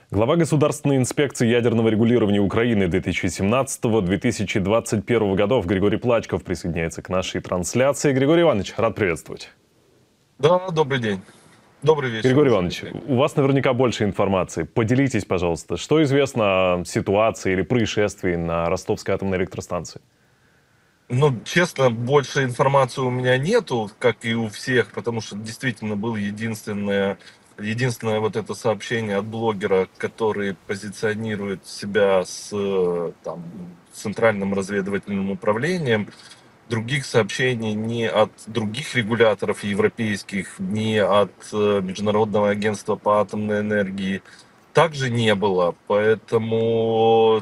Глава Государственной инспекции ядерного регулирования Украины 2017-2021 годов Григорий Плачков присоединяется к нашей трансляции. Григорий Иванович, рад приветствовать. Да, добрый день. Добрый вечер. Григорий Иванович, у вас наверняка больше информации. Поделитесь, пожалуйста, что известно о ситуации или происшествии на Ростовской атомной электростанции? Ну, честно, больше информации у меня нету, как и у всех, потому что действительно было единственное вот это сообщение от блогера, который позиционирует себя с Центральным разведывательным управлением. Других сообщений ни от других регуляторов европейских, ни от Международного агентства по атомной энергии также не было. Поэтому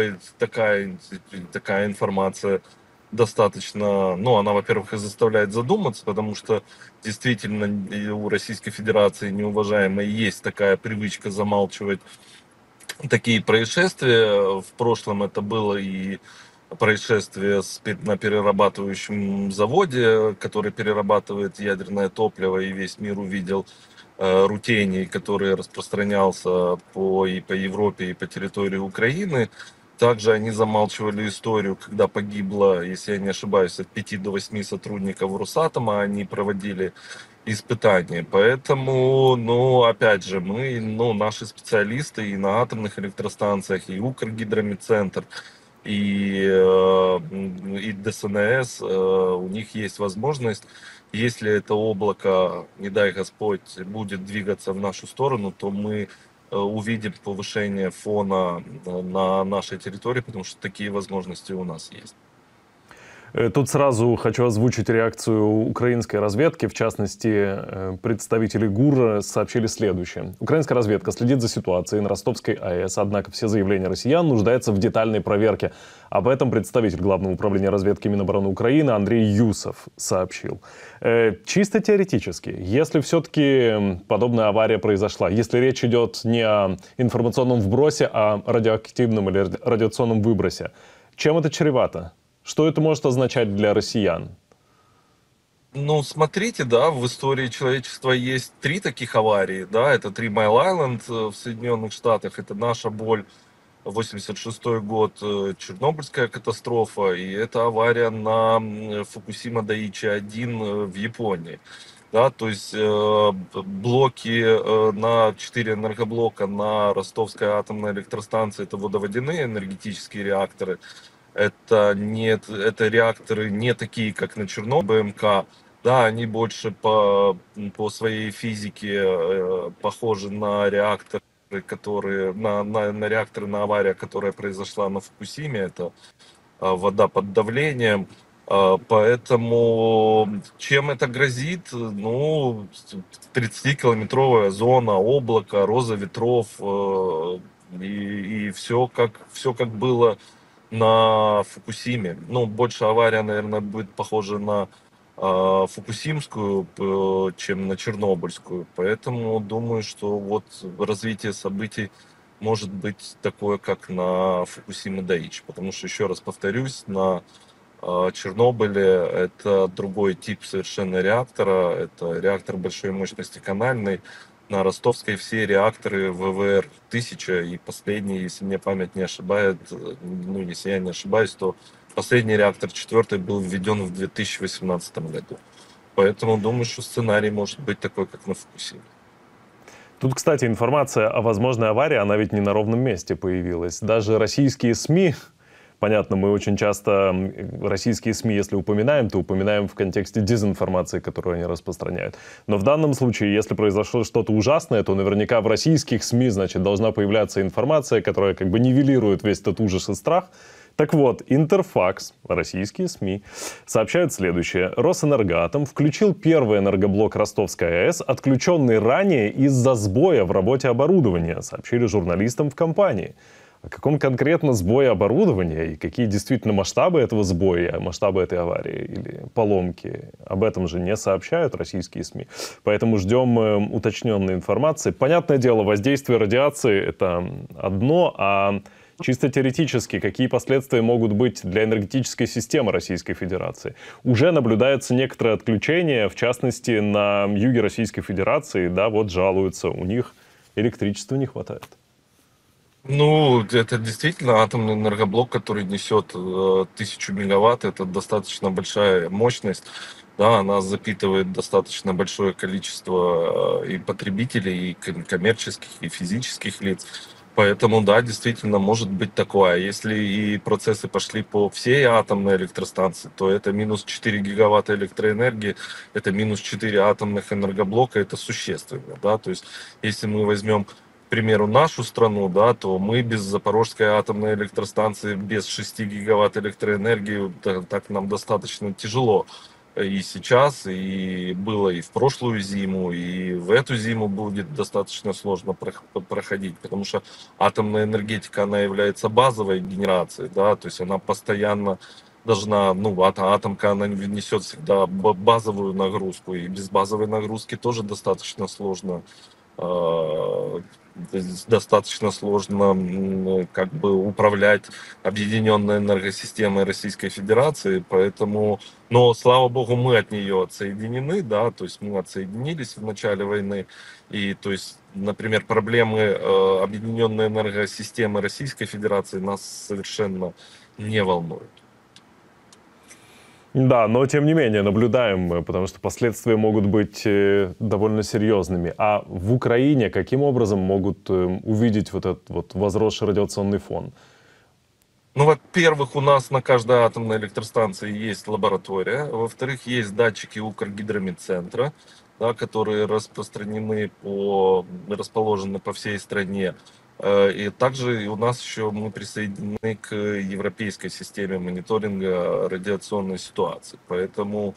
такая информация достаточно, ну, она, во-первых, и заставляет задуматься, потому что действительно и у Российской Федерации неуважаемой есть такая привычка замалчивать такие происшествия. В прошлом это было и происшествие на перерабатывающем заводе, который перерабатывает ядерное топливо, и весь мир увидел рутений, который распространялся и по Европе, и по территории Украины. Также они замалчивали историю, когда погибло, если я не ошибаюсь, от 5 до 8 сотрудников Росатома, они проводили испытания. Поэтому, ну, опять же, наши специалисты и на атомных электростанциях, и Укргидромедцентр, и ДСНС, у них есть возможность, если это облако, не дай Господь, будет двигаться в нашу сторону, то мы увидим повышение фона на нашей территории, потому что такие возможности у нас есть. Тут сразу хочу озвучить реакцию украинской разведки. В частности, представители ГУР сообщили следующее. Украинская разведка следит за ситуацией на Ростовской АЭС, однако все заявления россиян нуждаются в детальной проверке. Об этом представитель Главного управления разведки Минобороны Украины Андрей Юсов сообщил. Чисто теоретически, если все-таки подобная авария произошла, если речь идет не о информационном вбросе, а о радиоактивном или радиационном выбросе, чем это чревато? Что это может означать для россиян? Ну, смотрите, да, в истории человечества есть 3 таких аварии, да, это Three Mile Island в Соединенных Штатах, это наша боль, 86 год, Чернобыльская катастрофа, и это авария на Фукусима Дайичи-1 в Японии. Да, то есть на 4 энергоблока на Ростовской атомной электростанции, это водоводяные энергетические реакторы, это реакторы не такие, как на Чернобыле БМК. Да, они больше по своей физике похожи на реакторы, на реакторы на аварию, которая произошла на Фукусиме. Это вода под давлением. Поэтому чем это грозит? Ну, 30-километровая зона, облако, роза ветров, и все как было на Фукусиме. Ну, больше авария, наверное, будет похожа на Фукусимскую, чем на Чернобыльскую. Поэтому думаю, что вот развитие событий может быть такое, как на Фукусиме Дайичи. Потому что, еще раз повторюсь, на Чернобыле это другой тип совершенно реактора. Это реактор большой мощности канальный. На Ростовской все реакторы ВВР-1000, и последний, если мне память не ошибает, ну, если я не ошибаюсь, то последний реактор 4 был введен в 2018 году. Поэтому думаю, что сценарий может быть такой, как на Фукусиме. Тут, кстати, информация о возможной аварии, она ведь не на ровном месте появилась. Даже российские СМИ, понятно, мы очень часто российские СМИ, если упоминаем, то упоминаем в контексте дезинформации, которую они распространяют. Но в данном случае, если произошло что-то ужасное, то наверняка в российских СМИ, значит, должна появляться информация, которая как бы нивелирует весь этот ужас и страх. Так вот, Интерфакс, российские СМИ, сообщают следующее. Росэнергоатом включил первый энергоблок Ростовской АЭС, отключенный ранее из-за сбоя в работе оборудования, сообщили журналистам в компании. О каком конкретно сбое оборудования и какие действительно масштабы этого сбоя, масштабы этой аварии или поломки, об этом же не сообщают российские СМИ. Поэтому ждем уточненной информации. Понятное дело, воздействие радиации — это одно, а чисто теоретически, какие последствия могут быть для энергетической системы Российской Федерации? Уже наблюдается некоторое отключение, в частности, на юге Российской Федерации, да, вот жалуются, у них электричества не хватает. Ну, это действительно атомный энергоблок, который несет 1000 мегаватт. Это достаточно большая мощность. Да, она запитывает достаточно большое количество и потребителей, и коммерческих, и физических лиц. Поэтому, да, действительно, может быть такое. Если и процессы пошли по всей атомной электростанции, то это минус 4 гигаватта электроэнергии, это минус 4 атомных энергоблока, это существенно, да. То есть, если мы возьмем, к примеру, нашу страну, да, то мы без Запорожской атомной электростанции, без 6 гигаватт электроэнергии, так нам достаточно тяжело. И сейчас, и было и в прошлую зиму, и в эту зиму будет достаточно сложно проходить, потому что атомная энергетика, она является базовой генерацией, да, то есть она постоянно должна, ну, атомка, она несет всегда базовую нагрузку, и без базовой нагрузки тоже э, достаточно сложно как бы управлять объединенной энергосистемой Российской Федерации, поэтому, но слава богу, мы от нее отсоединены, да, то есть мы отсоединились в начале войны, и то есть, например, проблемы объединенной энергосистемы Российской Федерации нас совершенно не волнуют. Да, но тем не менее наблюдаем мы, потому что последствия могут быть довольно серьезными. А в Украине каким образом могут увидеть вот этот вот возросший радиационный фон? Ну, во-первых, у нас на каждой атомной электростанции есть лаборатория. Во-вторых, есть датчики Укргидромедцентра, да, которые расположены по всей стране. И также у нас еще мы присоединены к европейской системе мониторинга радиационной ситуации. Поэтому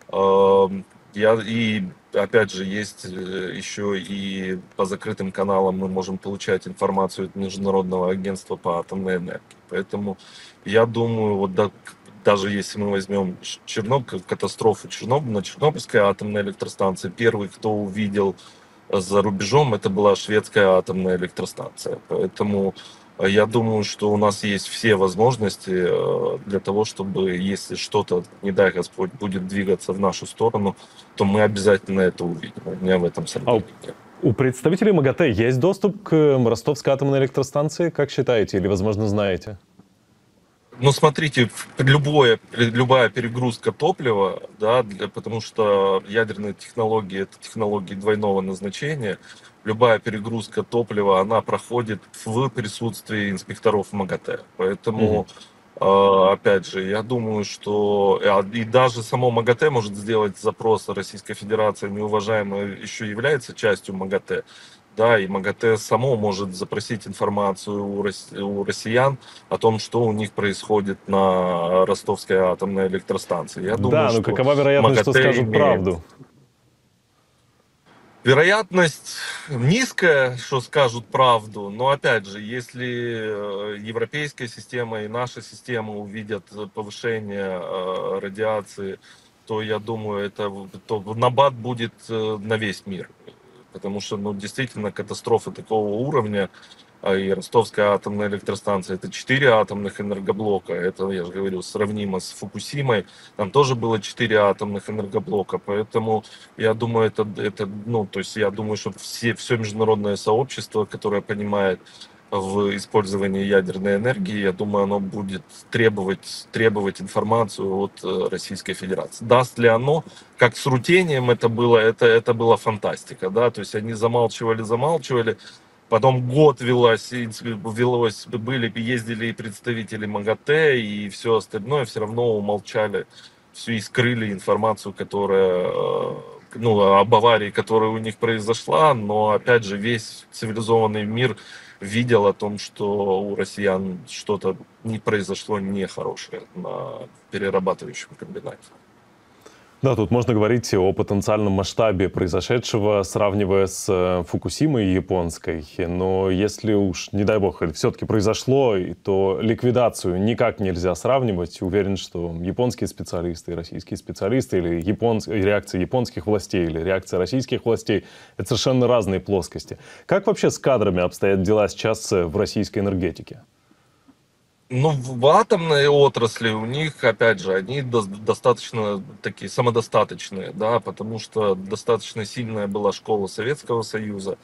и опять же есть еще и по закрытым каналам мы можем получать информацию от Международного агентства по атомной энергии. Поэтому я думаю, вот даже если мы возьмем катастрофу на Чернобыльской атомной электростанции, первый, кто увидел за рубежом, это была шведская атомная электростанция. Поэтому я думаю, что у нас есть все возможности для того, чтобы, если что-то, не дай Господь, будет двигаться в нашу сторону, то мы обязательно это увидим. У меня в этом А сомнений нет. у представителей МАГАТЭ есть доступ к Ростовской атомной электростанции, как считаете, или, возможно, знаете? Ну, смотрите, любая перегрузка топлива, да, потому что ядерные технологии — это технологии двойного назначения, любая перегрузка топлива, она проходит в присутствии инспекторов МАГАТЭ. Мгм. Поэтому, опять же, я думаю, что и даже само МАГАТЭ может сделать запрос Российской Федерации, неуважаемая еще является частью МАГАТЭ, да, и МАГАТЭ само может запросить информацию у россиян о том, что у них происходит на Ростовской атомной электростанции. Я думаю, Да, ну что какова вероятность, что МАГАТЭ скажут имеет правду? вероятность низкая, что скажут правду, но опять же, если европейская система и наша система увидят повышение радиации, то я думаю, то набат будет на весь мир. Потому что, ну, действительно, катастрофа такого уровня, и Ростовская атомная электростанция — это 4 атомных энергоблока. Это, я же говорю, сравнимо с Фукусимой. Там тоже было 4 атомных энергоблока. Поэтому я думаю, ну, то есть я думаю, что все международное сообщество, которое понимает в использовании ядерной энергии, я думаю, оно будет требовать информацию от Российской Федерации. Даст ли оно, как с рутением это была фантастика, да, то есть они замалчивали, потом год ездили и представители МАГАТЭ, и все остальное, все равно умолчали, все и скрыли информацию, ну, об аварии, которая у них произошла, но, опять же, весь цивилизованный мир видел о том, что у россиян что-то не произошло нехорошее на перерабатывающем комбинате. Да, тут можно говорить о потенциальном масштабе произошедшего, сравнивая с Фукусимой японской. Но если уж, не дай бог, все-таки произошло, то ликвидацию никак нельзя сравнивать. Уверен, что японские специалисты, российские специалисты, или реакция японских властей, или реакция российских властей — это совершенно разные плоскости. Как вообще с кадрами обстоят дела сейчас в российской энергетике? Ну, в атомной отрасли у них, опять же, они достаточно такие самодостаточные, да, потому что достаточно сильная была школа Советского Союза.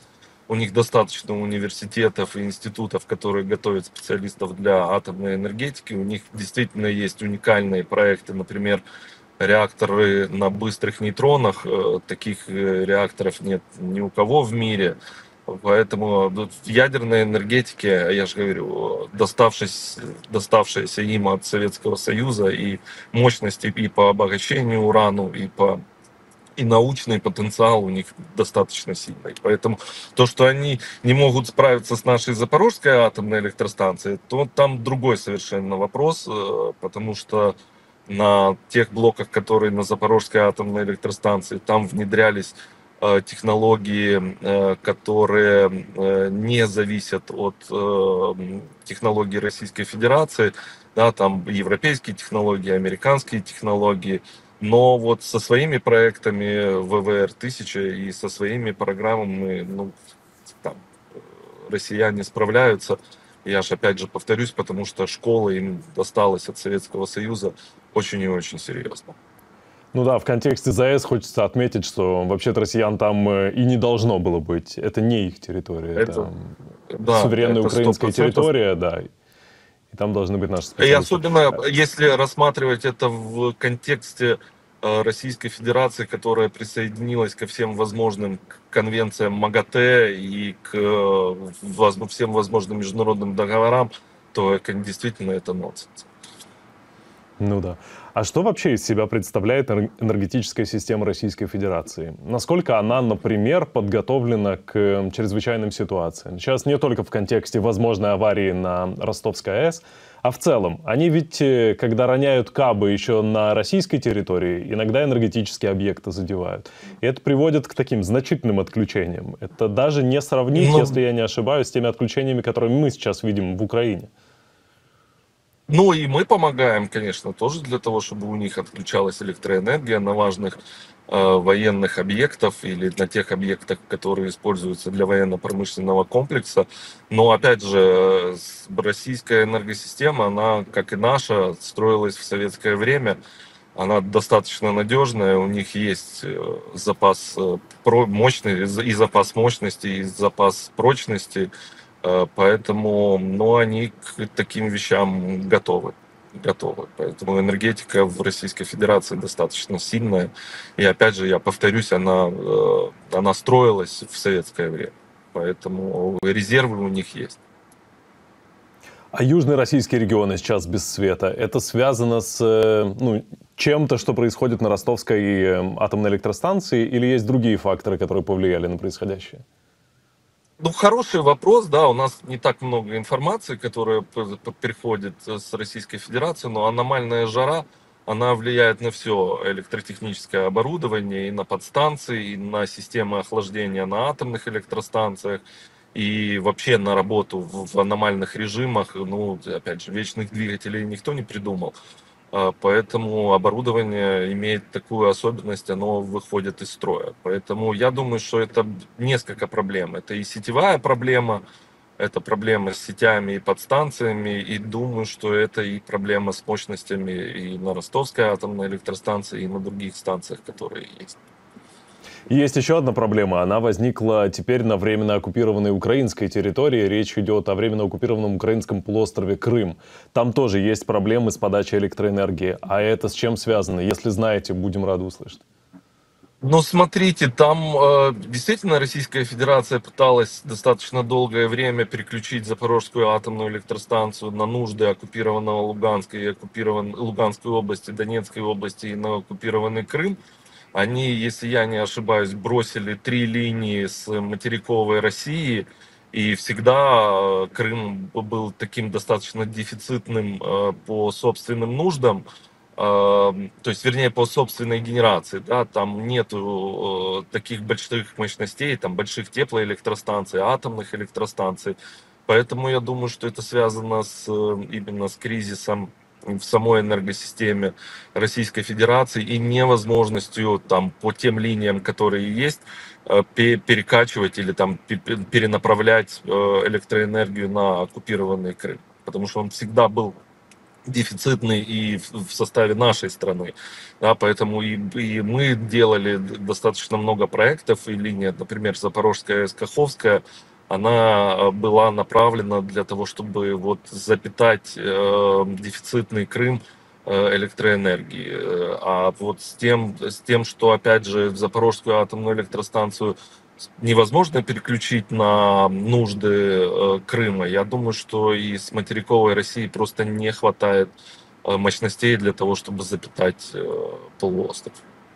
у них достаточно университетов и институтов, которые готовят специалистов для атомной энергетики. У них действительно есть уникальные проекты, например, реакторы на быстрых нейтронах. Таких реакторов нет ни у кого в мире. Поэтому в ядерной энергетике, я же говорю, доставшаяся им от Советского Союза и мощности и по обогащению урану, и научный потенциал у них достаточно сильный. Поэтому то, что они не могут справиться с нашей Запорожской атомной электростанцией, то там другой совершенно вопрос, потому что на тех блоках, которые на Запорожской атомной электростанции, там внедрялись технологии, которые не зависят от технологий Российской Федерации, да, там европейские технологии, американские технологии, но вот со своими проектами ВВР-1000 и со своими программами, ну, там, россияне справляются. Я же опять же повторюсь, потому что школа им досталась от Советского Союза очень и очень серьезно. Ну да, в контексте ЗАЭС хочется отметить, что вообще-то россиян там и не должно было быть. Это не их территория, это да, суверенная это украинская 100%. территория, да. И там должны быть наши И специалисты. особенно если рассматривать это в контексте Российской Федерации, которая присоединилась ко всем возможным конвенциям МАГАТЭ и к всем возможным международным договорам, то действительно это нонсенс. Ну да. А что вообще из себя представляет энергетическая система Российской Федерации? Насколько она, например, подготовлена к чрезвычайным ситуациям? Сейчас не только в контексте возможной аварии на Ростовской АЭС, а в целом. Они ведь, когда роняют кабы еще на российской территории, иногда энергетические объекты задевают. И это приводит к таким значительным отключениям. Это даже не сравнить, если я не ошибаюсь, с теми отключениями, которые мы сейчас видим в Украине. Ну и мы помогаем, конечно, тоже для того, чтобы у них отключалась электроэнергия на важных военных объектах или на тех объектах, которые используются для военно-промышленного комплекса. Но опять же, российская энергосистема, она, как и наша, строилась в советское время. Она достаточно надежная, у них есть запас мощный, и запас мощности, и запас прочности. Поэтому, ну, они к таким вещам готовы. Поэтому энергетика в Российской Федерации достаточно сильная. И опять же, я повторюсь, она строилась в советское время. Поэтому резервы у них есть. А южные российские регионы сейчас без света, это связано с чем-то, что происходит на Ростовской атомной электростанции, или есть другие факторы, которые повлияли на происходящее? Ну, хороший вопрос, да, у нас не так много информации, которая приходит с Российской Федерации, но аномальная жара, она влияет на все электротехническое оборудование, и на подстанции, и на системы охлаждения на атомных электростанциях, и вообще на работу в аномальных режимах. Ну, опять же, вечных двигателей никто не придумал. Поэтому оборудование имеет такую особенность, оно выходит из строя. Поэтому я думаю, что это несколько проблем. Это и сетевая проблема, это проблема с сетями и подстанциями, и думаю, что это и проблема с мощностями и на Ростовской атомной электростанции, и на других станциях, которые есть. Есть еще одна проблема. Она возникла теперь на временно оккупированной украинской территории. Речь идет о временно оккупированном украинском полуострове Крым. Там тоже есть проблемы с подачей электроэнергии. А это с чем связано? Если знаете, будем рады услышать. Ну, смотрите, там действительно Российская Федерация пыталась достаточно долгое время переключить Запорожскую атомную электростанцию на нужды оккупированного Луганска и Луганской области, Донецкой области и на оккупированный Крым. Они, если я не ошибаюсь, бросили 3 линии с материковой России, и всегда Крым был таким достаточно дефицитным по собственным нуждам, то есть, вернее, по собственной генерации, да, там нету таких больших мощностей, там больших теплоэлектростанций, атомных электростанций, поэтому я думаю, что это связано именно с кризисом в самой энергосистеме Российской Федерации и невозможностью там по тем линиям, которые есть, перекачивать или там перенаправлять электроэнергию на оккупированный Крым, потому что он всегда был дефицитный и в составе нашей страны. Да, поэтому и мы делали достаточно много проектов, и линия, например, Запорожская АЭС Каховская, она была направлена для того, чтобы вот запитать дефицитный Крым электроэнергии. А вот с тем, что, опять же, Запорожскую атомную электростанцию невозможно переключить на нужды Крыма. Я думаю, что и с материковой России просто не хватает мощностей для того, чтобы запитать полуостров.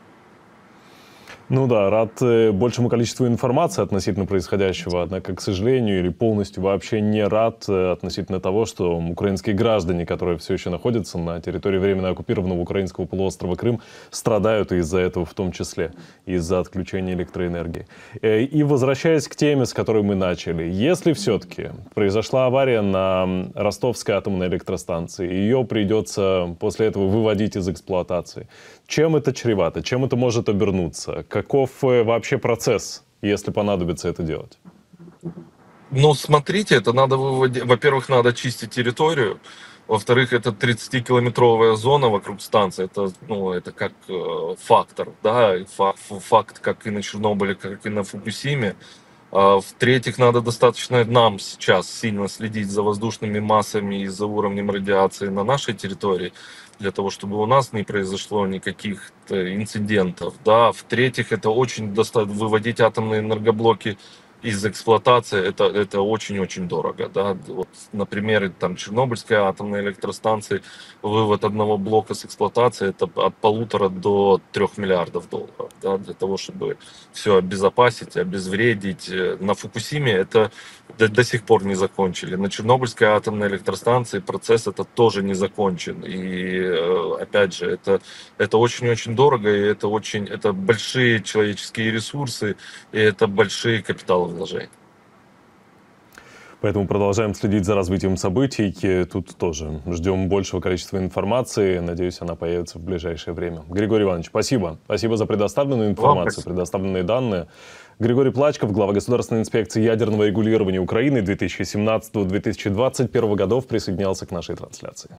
Ну да, рад большему количеству информации относительно происходящего, однако, к сожалению, или полностью вообще не рад относительно того, что украинские граждане, которые все еще находятся на территории временно оккупированного украинского полуострова Крым, страдают из-за этого, в том числе из-за отключения электроэнергии. И возвращаясь к теме, с которой мы начали, если все-таки произошла авария на Ростовской атомной электростанции, ее придется после этого выводить из эксплуатации, чем это чревато, чем это может обернуться? Каков вообще процесс, если понадобится это делать? Ну, смотрите, это надо выводить. Во-первых, надо чистить территорию. Во-вторых, это 30-километровая зона вокруг станции. Это, ну, это как фактор, да, и факт, как и на Чернобыле, как и на Фукусиме. В-третьих, надо достаточно нам сейчас сильно следить за воздушными массами и за уровнем радиации на нашей территории, для того, чтобы у нас не произошло никаких инцидентов. Да. В-третьих, это очень выводить атомные энергоблоки из эксплуатации, это очень-очень дорого. Да. Вот, например, там, Чернобыльской атомной электростанции вывод одного блока с эксплуатации это от 1,5 до 3 миллиардов долларов. Да, для того, чтобы все обезопасить, обезвредить. На Фукусиме это до сих пор не закончили. На Чернобыльской атомной электростанции процесс это тоже не закончен. И опять же, это очень-очень дорого, и это большие человеческие ресурсы, и это большие капиталовложения. Поэтому продолжаем следить за развитием событий. Тут тоже ждем большего количества информации. Надеюсь, она появится в ближайшее время. Григорий Иванович, спасибо. Спасибо за предоставленную информацию, предоставленные данные. Григорий Плачков, глава Государственной инспекции ядерного регулирования Украины 2017-2021 годов, присоединялся к нашей трансляции.